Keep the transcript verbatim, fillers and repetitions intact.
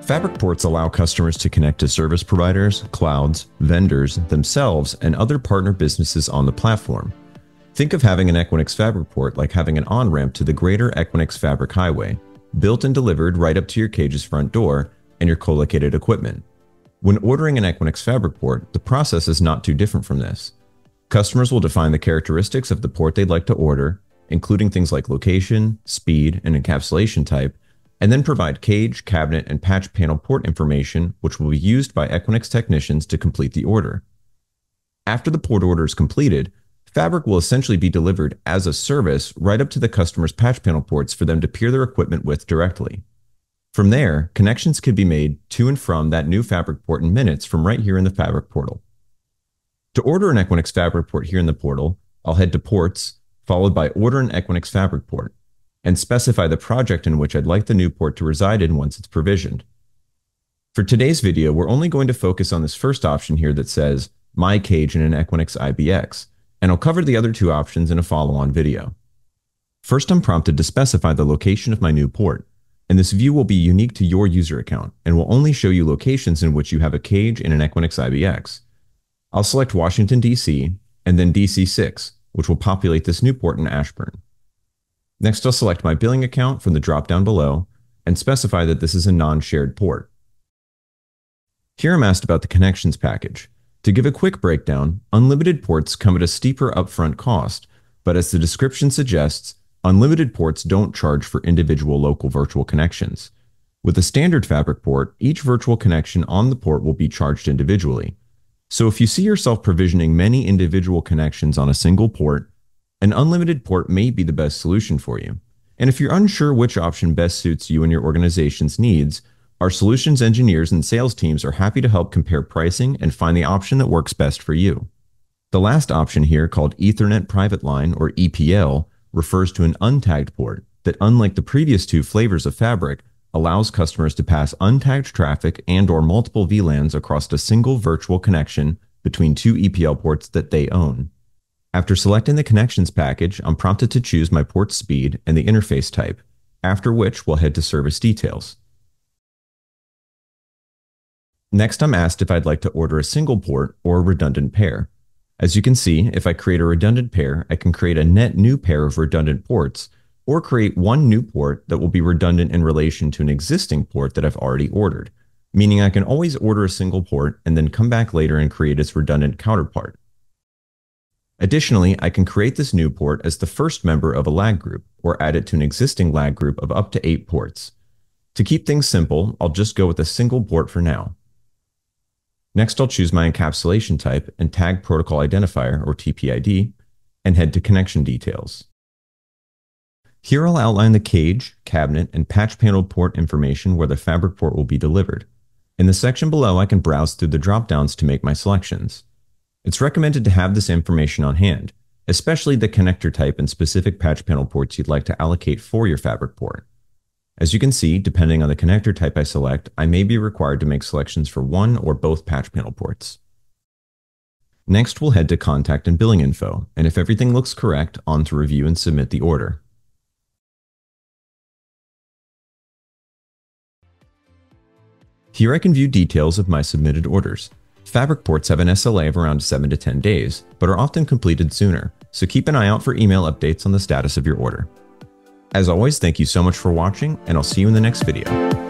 Fabric ports allow customers to connect to service providers, clouds, vendors, themselves, and other partner businesses on the platform. Think of having an Equinix Fabric port like having an on-ramp to the greater Equinix Fabric Highway, built and delivered right up to your cage's front door and your co-located equipment. When ordering an Equinix Fabric port, the process is not too different from this. Customers will define the characteristics of the port they'd like to order, including things like location, speed, and encapsulation type, and then provide cage, cabinet, and patch panel port information, which will be used by Equinix technicians to complete the order. After the port order is completed, Fabric will essentially be delivered as a service right up to the customer's patch panel ports for them to peer their equipment with directly. From there, connections can be made to and from that new Fabric port in minutes from right here in the Fabric portal. To order an Equinix Fabric port here in the portal, I'll head to Ports, followed by Order an Equinix Fabric port, and specify the project in which I'd like the new port to reside in once it's provisioned. For today's video, we're only going to focus on this first option here that says My Cage in an Equinix I B X, and I'll cover the other two options in a follow-on video. First, I'm prompted to specify the location of my new port, and this view will be unique to your user account and will only show you locations in which you have a cage in an Equinix I B X. I'll select Washington, D C, and then D C six, which will populate this new port in Ashburn. Next, I'll select my billing account from the drop-down below and specify that this is a non-shared port. Here I'm asked about the connections package. To give a quick breakdown, unlimited ports come at a steeper upfront cost, but as the description suggests, unlimited ports don't charge for individual local virtual connections. With a standard Fabric port, each virtual connection on the port will be charged individually. So if you see yourself provisioning many individual connections on a single port, an unlimited port may be the best solution for you. And if you're unsure which option best suits you and your organization's needs, our solutions engineers and sales teams are happy to help compare pricing and find the option that works best for you. The last option here, called Ethernet Private Line or E P L, refers to an untagged port that, unlike the previous two flavors of Fabric, allows customers to pass untagged traffic and or multiple V LANs across a single virtual connection between two E P L ports that they own. After selecting the connections package, I'm prompted to choose my port speed and the interface type, after which we'll head to service details. Next, I'm asked if I'd like to order a single port or a redundant pair. As you can see, if I create a redundant pair, I can create a net new pair of redundant ports, or create one new port that will be redundant in relation to an existing port that I've already ordered, meaning I can always order a single port and then come back later and create its redundant counterpart. Additionally, I can create this new port as the first member of a lag group, or add it to an existing lag group of up to eight ports. To keep things simple, I'll just go with a single port for now. Next, I'll choose my encapsulation type and tag protocol identifier, or T P I D, and head to connection details. Here I'll outline the cage, cabinet, and patch panel port information where the Fabric port will be delivered. In the section below, I can browse through the drop-downs to make my selections. It's recommended to have this information on hand, especially the connector type and specific patch panel ports you'd like to allocate for your Fabric port. As you can see, depending on the connector type I select, I may be required to make selections for one or both patch panel ports. Next, we'll head to contact and billing info, and if everything looks correct, on to review and submit the order. Here I can view details of my submitted orders. Fabric ports have an S L A of around seven to ten days, but are often completed sooner, so keep an eye out for email updates on the status of your order. As always, thank you so much for watching, and I'll see you in the next video.